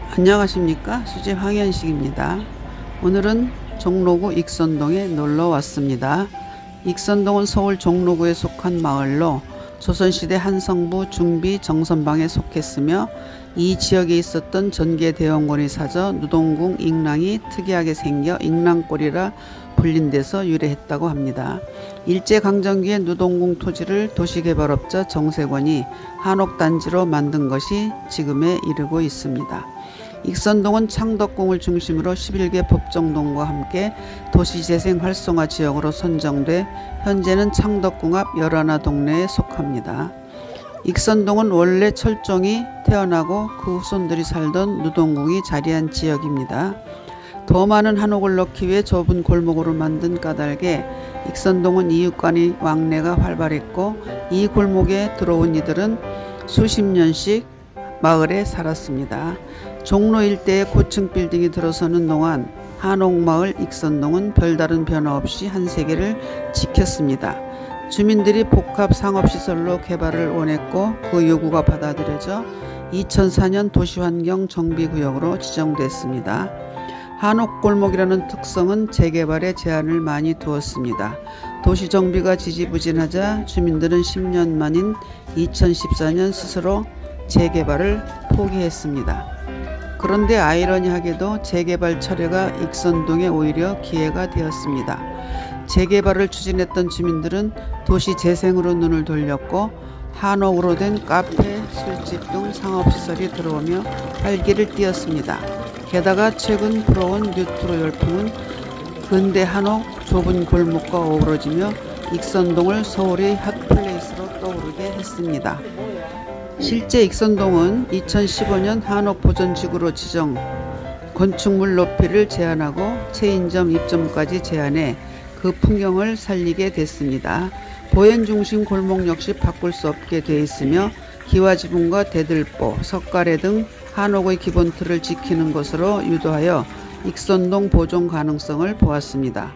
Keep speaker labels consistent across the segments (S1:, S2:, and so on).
S1: 안녕하십니까, 수지 황현식입니다. 오늘은 종로구 익선동에 놀러 왔습니다. 익선동은 서울 종로구에 속한 마을로 조선시대 한성부 중비 정선방에 속했으며 이 지역에 있었던 전개대원군이 사저 누동궁 익랑이 특이하게 생겨 익랑골이라 불린 데서 유래했다고 합니다. 일제강점기에 누동궁 토지를 도시개발업자 정세권이 한옥단지로 만든 것이 지금에 이르고 있습니다. 익선동은 창덕궁을 중심으로 11개 법정동과 함께 도시재생 활성화 지역으로 선정돼 현재는 창덕궁 앞 11 동네에 속합니다. 익선동은 원래 철종이 태어나고 그 후손들이 살던 누동궁이 자리한 지역입니다. 더 많은 한옥을 넣기 위해 좁은 골목으로 만든 까닭에 익선동은 이웃 간의 왕래가 활발했고 이 골목에 들어온 이들은 수십 년씩 마을에 살았습니다. 종로 일대에 고층 빌딩이 들어서는 동안 한옥마을 익선동은 별다른 변화 없이 한 세계를 지켰습니다. 주민들이 복합 상업시설로 개발을 원했고 그 요구가 받아들여져 2004년 도시환경 정비구역으로 지정됐습니다. 한옥골목이라는 특성은 재개발에 제한을 많이 두었습니다. 도시정비가 지지부진하자 주민들은 10년 만인 2014년 스스로 재개발을 포기했습니다. 그런데 아이러니하게도 재개발 철회가 익선동에 오히려 기회가 되었습니다. 재개발을 추진했던 주민들은 도시 재생으로 눈을 돌렸고 한옥으로 된 카페, 술집 등 상업시설이 들어오며 활기를 띠었습니다. 게다가 최근 불어온 뉴트로 열풍은 근대 한옥 좁은 골목과 어우러지며 익선동을 서울의 핫플레이스로 떠오르게 했습니다. 실제 익선동은 2015년 한옥보전지구로 지정, 건축물 높이를 제한하고 체인점 입점까지 제한해 그 풍경을 살리게 됐습니다. 보행중심 골목 역시 바꿀 수 없게 돼 있으며 기와지붕과 대들보, 석가래 등 한옥의 기본 틀을 지키는 것으로 유도하여 익선동 보존 가능성을 보았습니다.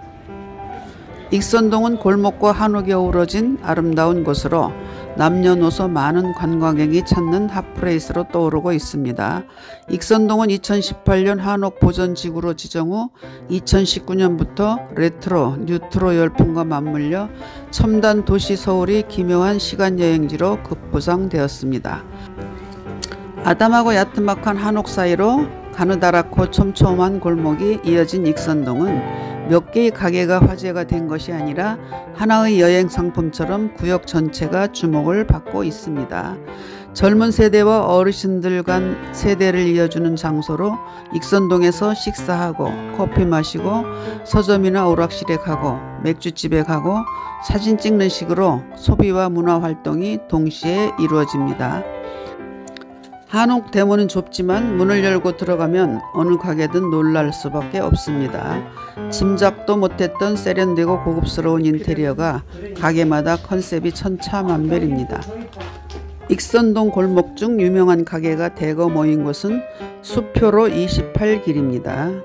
S1: 익선동은 골목과 한옥이 어우러진 아름다운 곳으로 남녀노소 많은 관광객이 찾는 핫플레이스로 떠오르고 있습니다. 익선동은 2018년 한옥보전지구로 지정 후 2019년부터 레트로, 뉴트로 열풍과 맞물려 첨단 도시 서울이 기묘한 시간여행지로 급부상되었습니다. 아담하고 야트막한 한옥 사이로 가느다랗고 촘촘한 골목이 이어진 익선동은 몇 개의 가게가 화제가 된 것이 아니라 하나의 여행 상품처럼 구역 전체가 주목을 받고 있습니다. 젊은 세대와 어르신들 간 세대를 이어주는 장소로 익선동에서 식사하고 커피 마시고 서점이나 오락실에 가고 맥주집에 가고 사진 찍는 식으로 소비와 문화 활동이 동시에 이루어집니다. 한옥 대문은 좁지만 문을 열고 들어가면 어느 가게든 놀랄 수밖에 없습니다. 짐작도 못했던 세련되고 고급스러운 인테리어가 가게마다 컨셉이 천차만별입니다. 익선동 골목 중 유명한 가게가 대거 모인 곳은 수표로 28길입니다.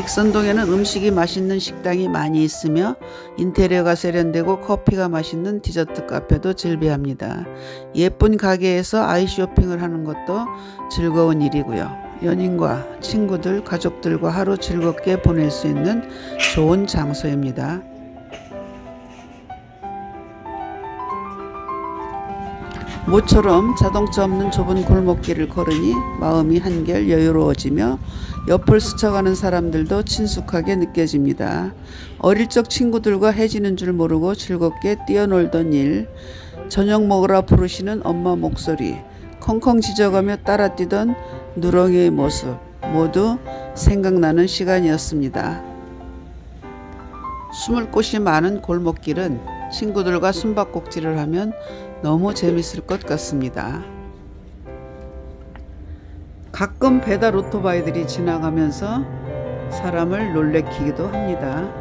S1: 익선동에는 음식이 맛있는 식당이 많이 있으며 인테리어가 세련되고 커피가 맛있는 디저트 카페도 즐비합니다. 예쁜 가게에서 아이 쇼핑을 하는 것도 즐거운 일이고요. 연인과 친구들, 가족들과 하루 즐겁게 보낼 수 있는 좋은 장소입니다. 모처럼 자동차 없는 좁은 골목길을 걸으니 마음이 한결 여유로워지며 옆을 스쳐가는 사람들도 친숙하게 느껴집니다. 어릴 적 친구들과 해지는 줄 모르고 즐겁게 뛰어놀던 일, 저녁 먹으라 부르시는 엄마 목소리, 컹컹 짖어가며 따라 뛰던 누렁이의 모습, 모두 생각나는 시간이었습니다. 숨을 곳이 많은 골목길은 친구들과 숨바꼭질을 하면 너무 재밌을 것 같습니다. 가끔 배달 오토바이들이 지나가면서 사람을 놀래키기도 합니다.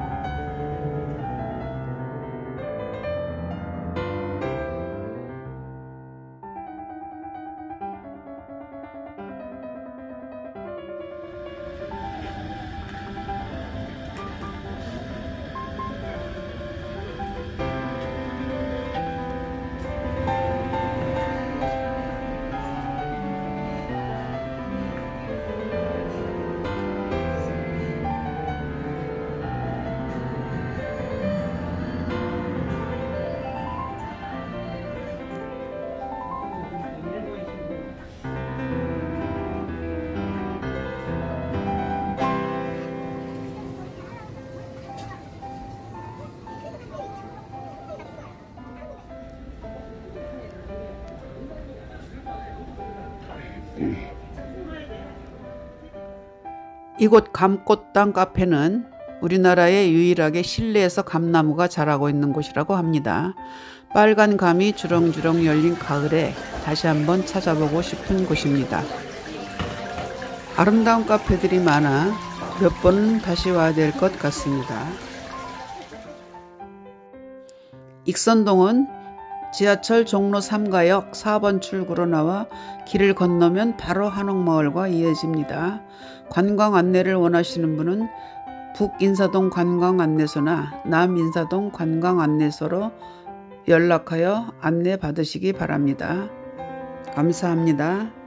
S1: 이곳 감꽃당 카페는 우리나라에 유일하게 실내에서 감나무가 자라고 있는 곳이라고 합니다. 빨간 감이 주렁주렁 열린 가을에 다시 한번 찾아보고 싶은 곳입니다. 아름다운 카페들이 많아 몇 번은 다시 와야 될 것 같습니다. 익선동은 지하철 종로 3가역 4번 출구로 나와 길을 건너면 바로 한옥마을과 이어집니다. 관광 안내를 원하시는 분은 북인사동 관광안내소나 남인사동 관광안내소로 연락하여 안내 받으시기 바랍니다. 감사합니다.